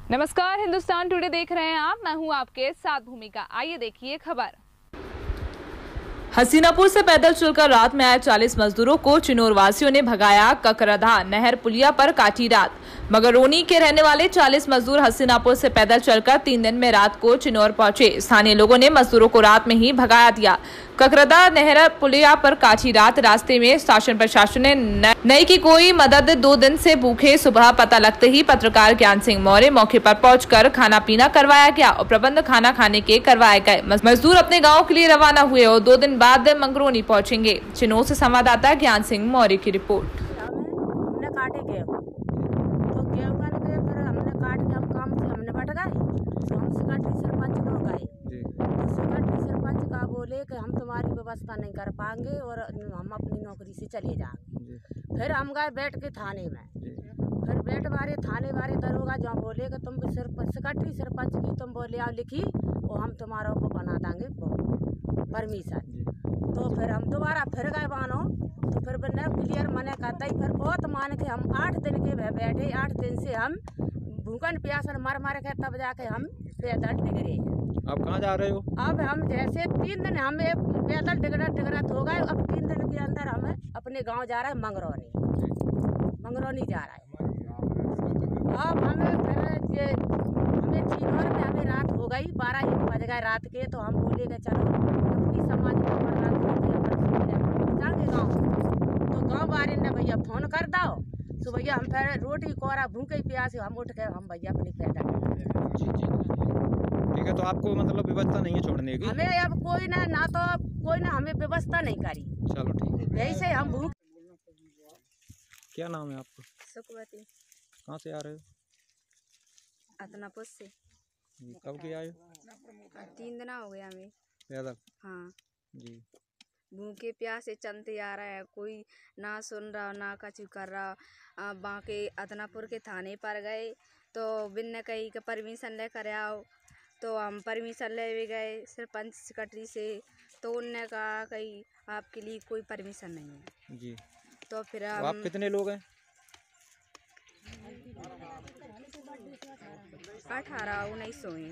नमस्कार, हिंदुस्तान टुडे देख रहे हैं आप। मैं हूं आपके साथ भूमिका। आइए देखिए खबर। हसीनापुर से पैदल चलकर रात में आए 40 मजदूरों को चिनोर वासियों ने भगाया। ककरधा नहर पुलिया पर काटी रात। मगरोनी के रहने वाले 40 मजदूर हसीनापुर से पैदल चलकर 3 दिन में रात को चिनोर पहुंचे। स्थानीय लोगों ने मजदूरों को रात में ही भगा दिया। ककरधा नहर पुलिया पर काटी रात। रास्ते में शासन प्रशासन ने नहीं की कोई मदद। 2 दिन से भूखे। सुबह पता लगते ही पत्रकार ज्ञान सिंह मौर्य मौके पर पहुंचकर खाना पीना करवाया गया और प्रबंध खाना खाने के करवाए गए। मजदूर अपने गाँव के लिए रवाना हुए और 2 दिन बाद मंगरोनी पहुंचेंगे। चिनोर से संवाददाता ज्ञान सिंह मौर्य की रिपोर्ट। हमने काटे गेहूं, तो गेहूं का निकले फिर हमने काट के हम काम से हमने बट गए। तो हम सेक्रेटरी सरपंच लोग गए, तो सेक्रेटरी सरपंच का बोले कि हम तुम्हारी व्यवस्था नहीं कर पाएंगे और हम अपनी नौकरी से चले जाएंगे। फिर हम गए बैठ के थाने में। फिर बैठ वाले थाने वाले दरोगा जो बोले कि तुम सेक्रेटरी सरपंच की तुम बोले आओ लिखी और हम तुम्हारा को बना देंगे परमिशन। तो फिर हम दोबारा फिर गए बानो, तो फिर ने क्लियर मने कहता ही फिर बहुत मान के हम 8 दिन के बैठे। 8 दिन से हम भूखन प्यासन मर के तब जाके हम पैदल डिगरे। आप कहाँ जा रहे हो? अब हम जैसे 3 दिन हमें पैदल डिगरत हो गए। अब 3 दिन के अंदर हम अपने गांव जा रहे हैं मंगरौनी जा रहा है। अब हमें फिर हमें चिनौर में हमें रात हो गई, 12-1 बज गए रात के। तो हम बोले कि चलो अपनी समाज में जाके गाँव। तो गाँव वाले ने भैया फोन कर दो। तो भैया हम फिर रोटी कोरा भूखे प्यासे हम उठ के हम भैया अपनी पैदल। ठीक है, तो आपको मतलब व्यवस्था नहीं है छोड़ने की? हमें अब कोई ना तो कोई ना हमें व्यवस्था नहीं करी। चलो ठीक है, यही से हम भूख। क्या नाम है आपका? सुखवती। कहाँ से आ रहे हो? अदनापुर से। कब के आए? 3 दिन हो गया हमें पैदल। हाँ जी। भूखे प्यासे चलते आ रहा है, कोई ना सुन रहा ना कछु कर रहा। बाकी अदनापुर के थाने पर गए तो बिन ने कही कि परमिशन लेकर आओ। तो हम परमिशन ले भी गए सरपंच सेक्रेटरी से, तो उनने कहा कि आपके लिए कोई परमिशन नहीं है। जी। तो फिर तो आप कितने लोग हैं? 18-19 हैं।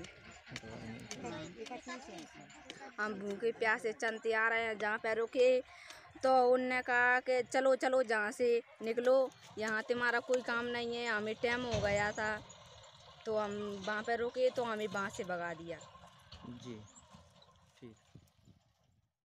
हम भूखे प्यासे चलते आ रहे हैं। जहाँ पे रुके तो उनने कहा कि चलो चलो जहाँ से निकलो, यहाँ तुम्हारा कोई काम नहीं है। हमें टाइम हो गया था तो हम वहाँ पे रुके तो हमें वहाँ से भगा दिया। जी।